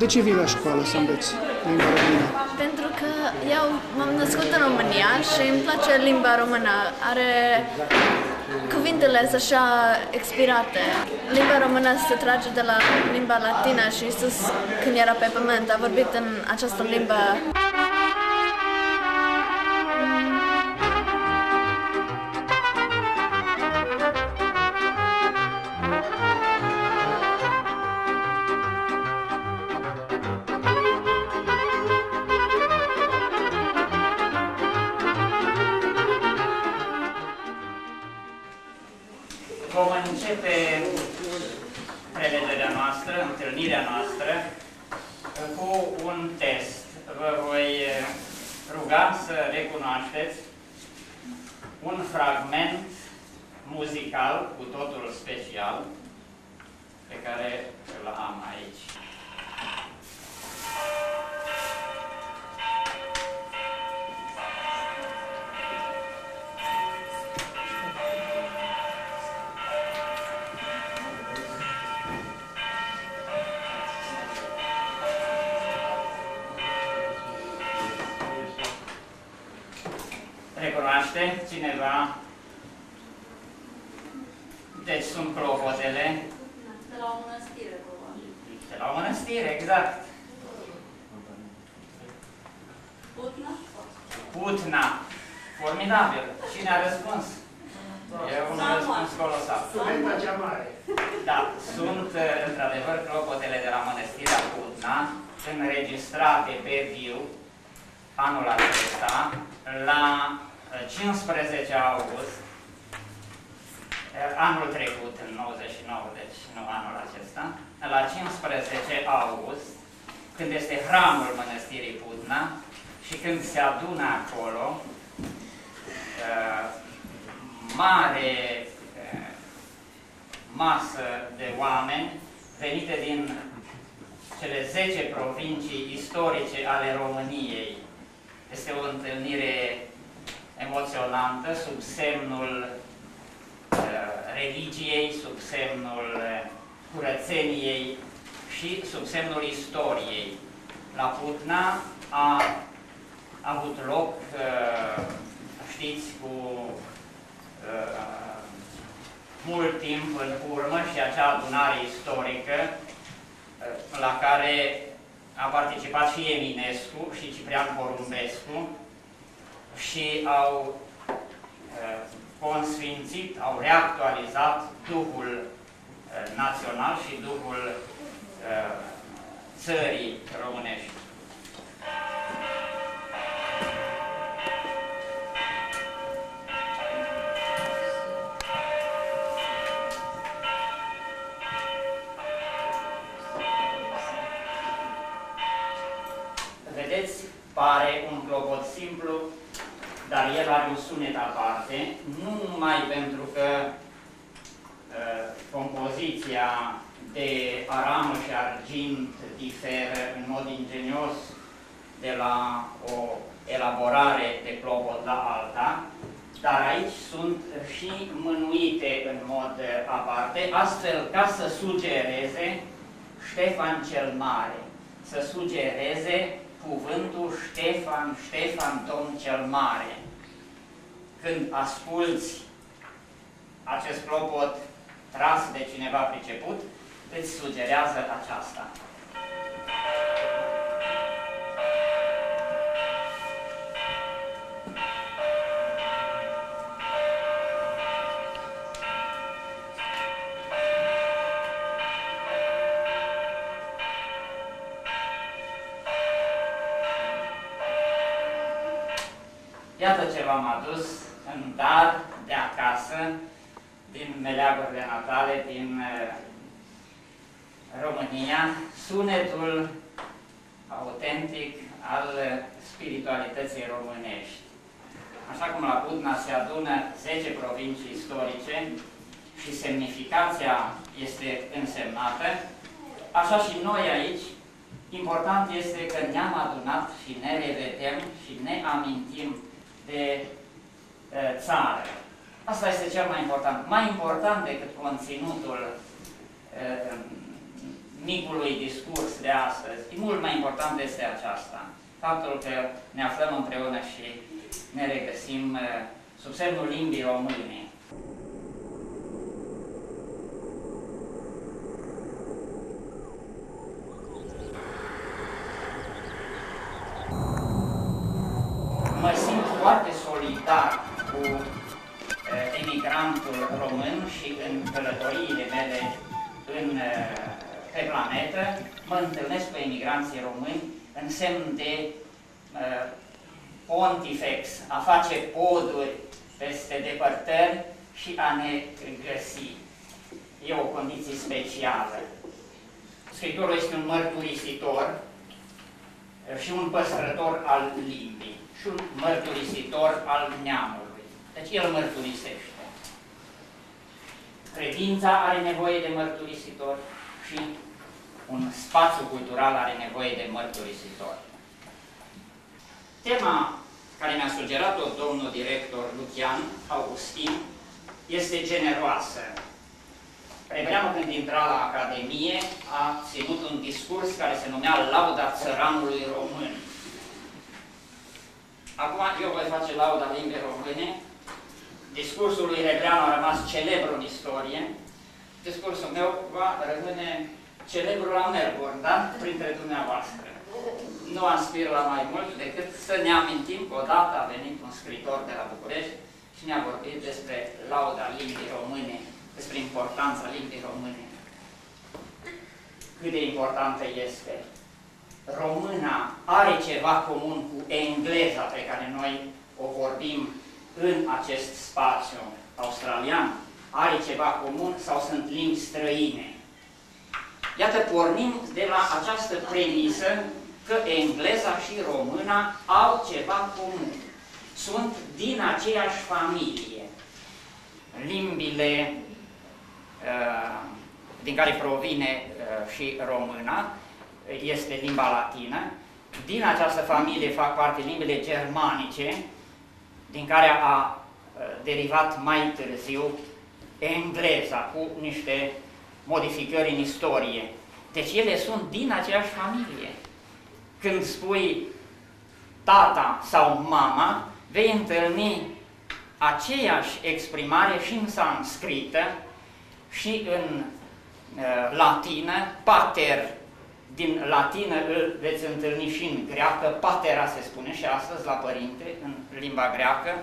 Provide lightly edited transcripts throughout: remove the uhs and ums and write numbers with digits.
De ce vii la școală să înveți limba română? Pentru că eu m-am născut în România și îmi place limba română. Are cuvintele așa expirate. Limba română se trage de la limba latină și Iisus, când era pe pământ, a vorbit în această limbă. Vom începe prelederea noastră, întâlnirea noastră, cu un test. Vă voi ruga să recunoașteți un fragment muzical cu totul special pe care îl am aici. Recunoaște cineva? Deci sunt clopotele. De la o mănăstire, probabil. De la o mănăstire, exact. Putna? Putna. Formidabil. Cine a răspuns? E un răspuns colosal. Studenta cea mare. Da, sunt într-adevăr clopotele de la mănăstirea Putna, înregistrate pe viu anul acesta, la 15 august, anul trecut, în 99, deci nu anul acesta, la 15 august, când este hramul mănăstirii Putna și când se adună acolo mare masă de oameni venite din cele 10 provincii istorice ale României. Este o întâlnire emoționantă, sub semnul religiei, sub semnul curățeniei și sub semnul istoriei. La Putna a avut loc, știți, cu mult timp în urmă și acea adunare istorică la care a participat și Eminescu și Ciprian Porumbescu și au consfințit, au reactualizat duhul național și duhul țării românești. Vedeți, pare un clopot simplu, dar el are un sunet aparte, nu numai pentru că compoziția de aramă și argint diferă în mod ingenios de la o elaborare de clopot la alta, dar aici sunt și mânuite în mod aparte, astfel ca să sugereze Ștefan cel Mare, să sugereze cuvântul Ștefan, Ștefan, Domn cel Mare. Când asculți acest clopot tras de cineva priceput, îți sugerează aceasta. Iată ce v-am adus în dar de acasă, din meleagurile natale, din România, sunetul autentic al spiritualității românești. Așa cum la Putna se adună 10 provincii istorice și semnificația este însemnată, așa și noi aici, important este că ne-am adunat și ne revedem și ne amintim de țară. Asta este cel mai important. Mai important decât conținutul micului discurs de astăzi, mult mai important este aceasta. Faptul că ne aflăm împreună și ne regăsim sub semnul limbii române. Mă simt foarte solidar cu emigrantul român și în călătoriile mele pe planetă mă întâlnesc cu emigranții români în semn de pontifex, a face poduri peste depărtări și a ne găsi. E o condiție specială. Scriitorul este un mărturisitor și un păstrător al limbii și un mărturisitor al neamului. Deci el mărturisește. Credința are nevoie de mărturisitor și un spațiu cultural are nevoie de mărturisitor. Tema care mi-a sugerat-o domnul director Lucian Augustin este generoasă. Premierul, când intra la Academie, a ținut un discurs care se numea Lauda țăranului român. Acum eu voi face lauda limbii române. Discursul lui Rebreanu a rămas celebru în istorie. Discursul meu va rămâne celebru la Melbourne, da? Printre dumneavoastră. Nu aspir la mai mult decât să ne amintim că odată a venit un scriitor de la București și ne-a vorbit despre lauda limbii române, despre importanța limbii române. Cât de importantă este. Româna are ceva comun cu engleza pe care noi o vorbim în acest spațiu australian. Are ceva comun sau sunt limbi străine? Iată, pornim de la această premisă că engleza și româna au ceva comun. Sunt din aceeași familie. Limbile din care provine și româna este limba latină. Din această familie fac parte limbile germanice, din care a derivat mai târziu engleza, cu niște modificări în istorie. Deci ele sunt din aceeași familie. Când spui tata sau mama, vei întâlni aceeași exprimare și în sanscrită și în latină. Pater din latină îl veți întâlni și în greacă. Patera se spune și astăzi la părinte în limba greacă.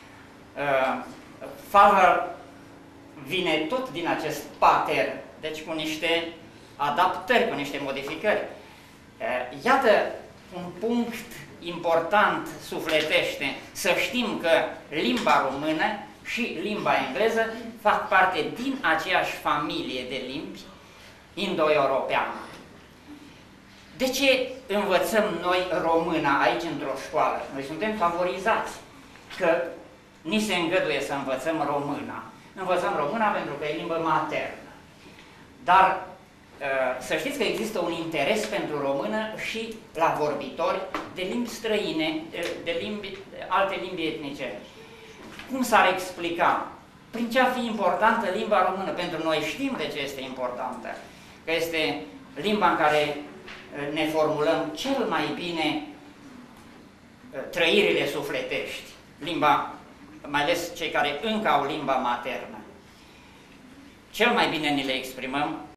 Father vine tot din acest pater, deci cu niște adaptări, cu niște modificări. Iată un punct important sufletește, să știm că limba română și limba engleză fac parte din aceeași familie de limbi indo-europeană. De ce învățăm noi româna aici într-o școală? Noi suntem favorizați că ni se îngăduie să învățăm româna. Învățăm româna pentru că e limbă maternă. Dar să știți că există un interes pentru română și la vorbitori de limbi străine, de alte limbi etnice. Cum s-ar explica? Prin ce ar fi importantă limba română? Pentru noi știm de ce este importantă. Că este limba în care ne formulăm cel mai bine trăirile sufletești. Limba, mai ales cei care încă au limba maternă. Cel mai bine ni le exprimăm